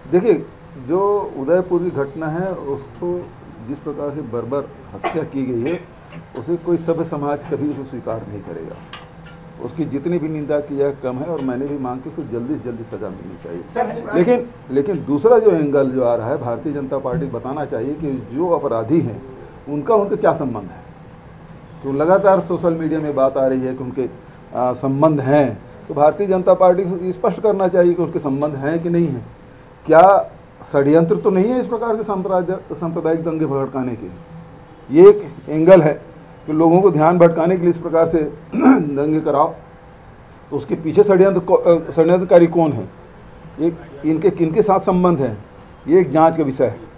देखिए, जो उदयपुर की घटना है उसको जिस प्रकार से बर्बर हत्या की गई है, उसे कोई सभ्य समाज कभी उसे स्वीकार नहीं करेगा। उसकी जितनी भी निंदा की जाए कम है, और मैंने भी मांग की उसको जल्दी से जल्दी सजा मिलनी चाहिए। लेकिन दूसरा जो एंगल जो आ रहा है, भारतीय जनता पार्टी को बताना चाहिए कि जो अपराधी हैं उनका उनके क्या संबंध है। तो लगातार सोशल मीडिया में बात आ रही है कि उनके संबंध हैं, तो भारतीय जनता पार्टी को स्पष्ट करना चाहिए कि उनके संबंध हैं कि नहीं हैं। क्या षड्यंत्र तो नहीं है इस प्रकार के सांप्रदायिक दंगे भड़काने के? ये एक एंगल है कि लोगों को ध्यान भटकाने के लिए इस प्रकार से दंगे कराओ, तो उसके पीछे षड्यंत्रकारी कौन है, एक इनके किनके साथ संबंध है, ये एक जांच का विषय है।